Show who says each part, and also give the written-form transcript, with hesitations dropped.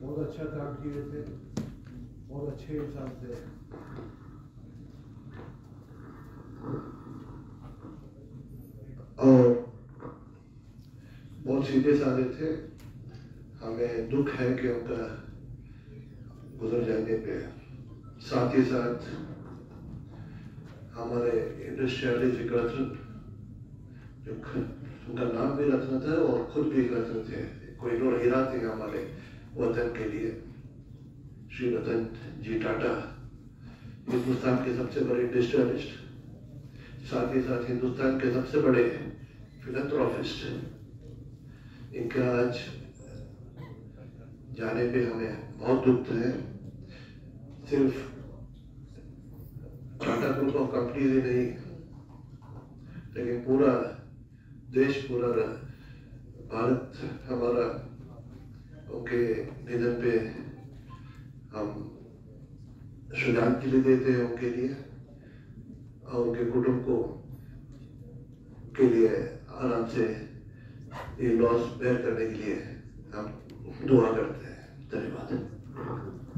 Speaker 1: बहुत अच्छा काम किए थे, बहुत अच्छे इंसान थे।
Speaker 2: और बहुत सीधे साधे थे। हमें दुख है कि उनका गुजर जाने पे। साथ ही साथ हमारे इंडस्ट्रियलिस्ट रत्न, जो उनका नाम भी रत्न था और खुद भी रत्न थे, कोहिनूर हीरा थे हमारे वतन के लिए। श्री रतन जी टाटा हिंदुस्तान के सबसे बड़े इंडस्ट्रियलिस्ट, साथ ही साथ हिंदुस्तान के सबसे बड़े फिलैंथ्रोपिस्ट। इनका आज जाने पे हमें बहुत दुख है। सिर्फ टाटा ग्रुप ऑफ कंपनीज ही नहीं, लेकिन पूरा देश, पूरा भारत हमारा उनके निधन पे हम श्रद्धांजलि देते हैं उनके लिए, और उनके कुटुंब को के लिए आराम से ये लॉस बेयर करने के लिए हम दुआ करते हैं। धन्यवाद।